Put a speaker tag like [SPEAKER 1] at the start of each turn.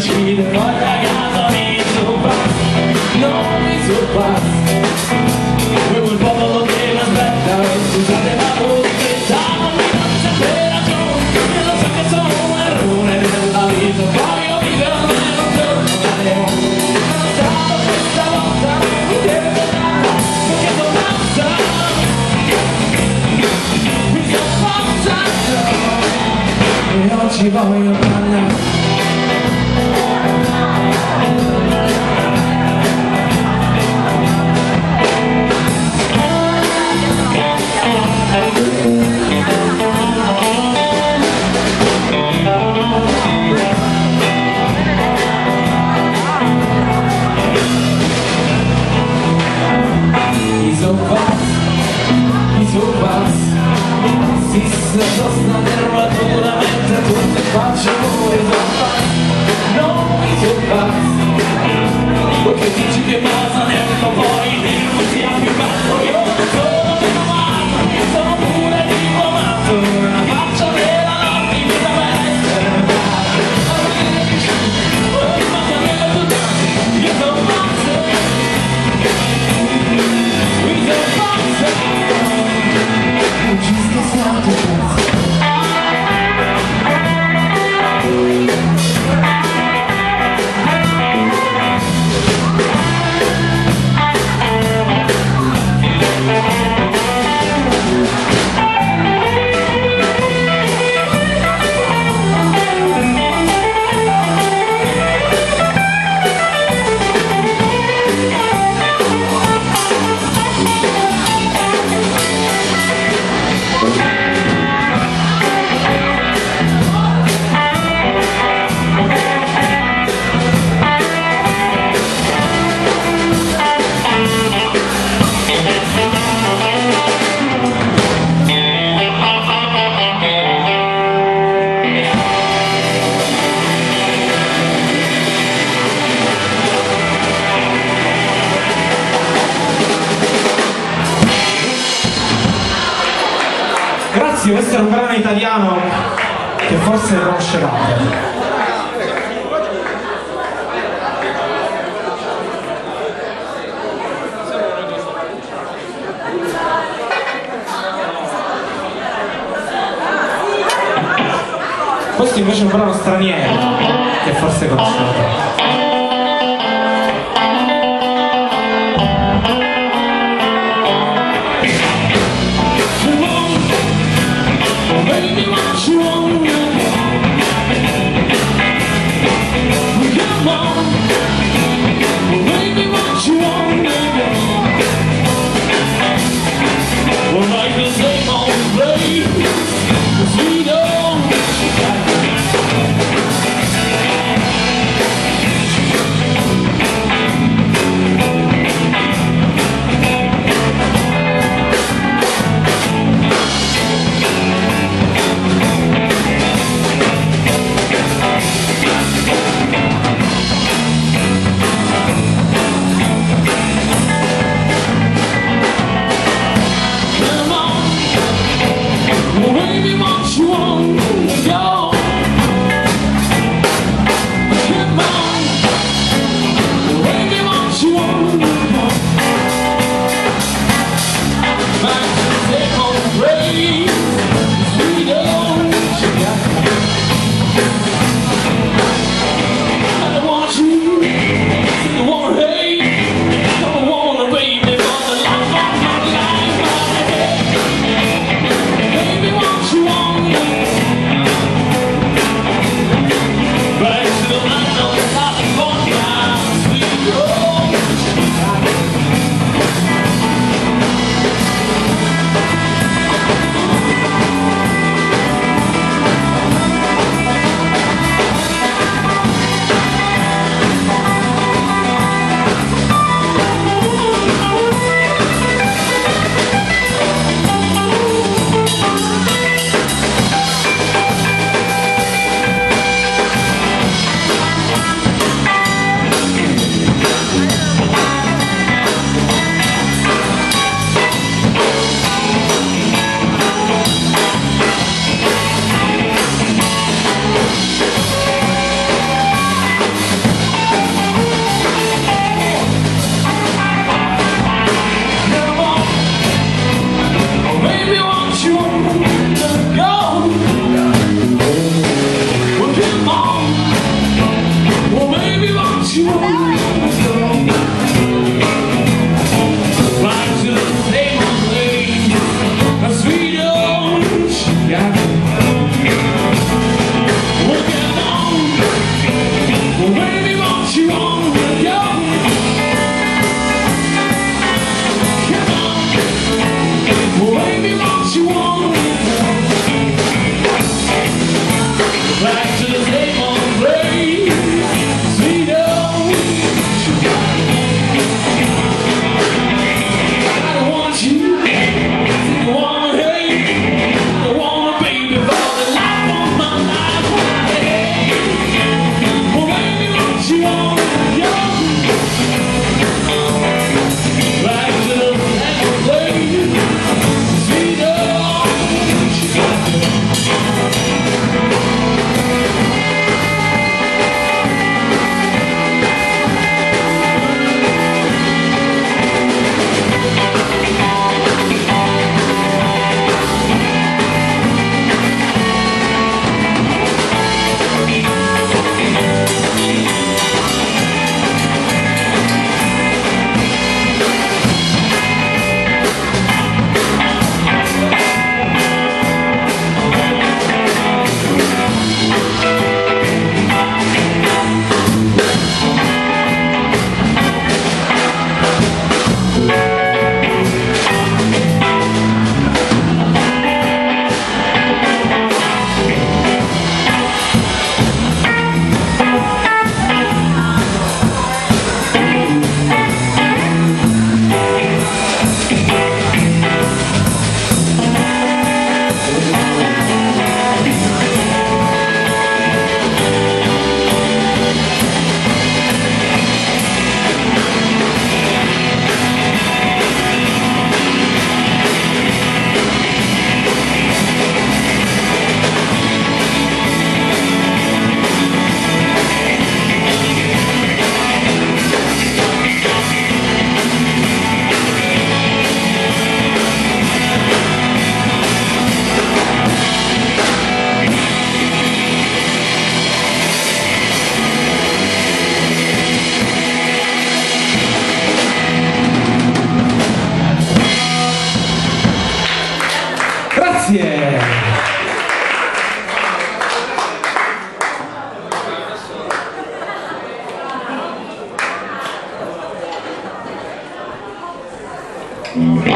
[SPEAKER 1] uccide, guarda casa mi sorpassa, non mi sorpassa. Come quel popolo che mi aspetta, scusate ma costretta, non mi dà sempre ragione, e lo so che sono un errore della vita, voglio vivere e non torno da leone. Sono stato questa volta, mi deve tornare, perché sono pazza, mi sono pazza, e oggi voglio parlare. Sosta nervatura mentre tu ti faccio non mi sorpassa, perché dici che basta tempo poi non sia più bello. Io non sono diplomato, sono pure diplomato, la faccia della notte mi deve essere ma che avevo tutto, io sono pazzo, mi sono pazzo, non ci scherzato. Grazie, questo è un brano italiano che forse conoscevate. Questo invece è un brano straniero che forse conoscevate. on. Well, baby, won't you go back to the same old place, a sweet old Chicago. Well, come on. Well, baby, won't you go? Come on. Well, baby, won't you go? Back to the same old place, sweet old Chicago. I don't want you, I don't want to hate, I don't want a baby for the life of my life. Well, baby, what you want, yo? Back to the same old place, sweet old Chicago.
[SPEAKER 2] Grazie.